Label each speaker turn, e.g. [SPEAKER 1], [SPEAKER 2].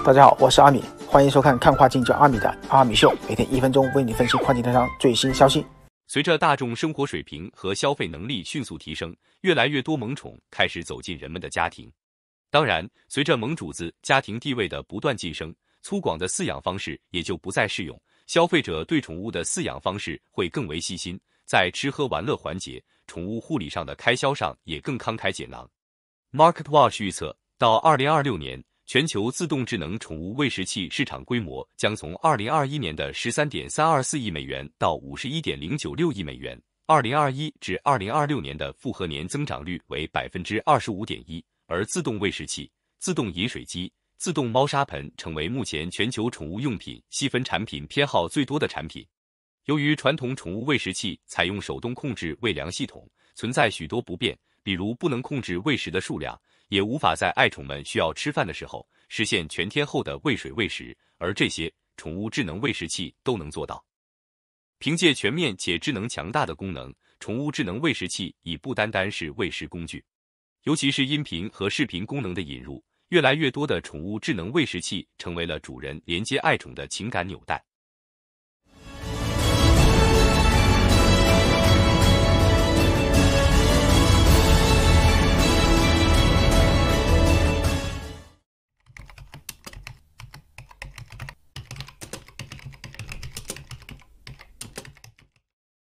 [SPEAKER 1] 大家好，我是阿米，欢迎收看看跨境叫阿米的阿米秀，每天1分钟为你分析跨境电商最新消息。
[SPEAKER 2] 随着大众生活水平和消费能力迅速提升，越来越多萌宠开始走进人们的家庭。当然，随着萌主子家庭地位的不断晋升，粗犷的饲养方式也就不再适用，消费者对宠物的饲养方式会更为细心，在吃喝玩乐环节、宠物护理上的开销上也更慷慨解囊。MarketWatch 预测，到2026年，全球自动智能宠物喂食器市场规模将从2021年的13.324亿美元到51.096亿美元，2021至2026年的复合年增长率为25.1%。而自动喂食器、自动饮水机、自动猫砂盆成为目前全球宠物用品细分产品偏好最多的产品。由于传统宠物喂食器采用手动控制喂粮系统，存在许多不便，比如不能控制喂食的数量，也无法在爱宠们需要吃饭的时候实现全天候的喂水喂食，而这些宠物智能喂食器都能做到。凭借全面且智能强大的功能，宠物智能喂食器已不单单是喂食工具。尤其是音频和视频功能的引入，越来越多的宠物智能喂食器成为了主人连接爱宠的情感纽带。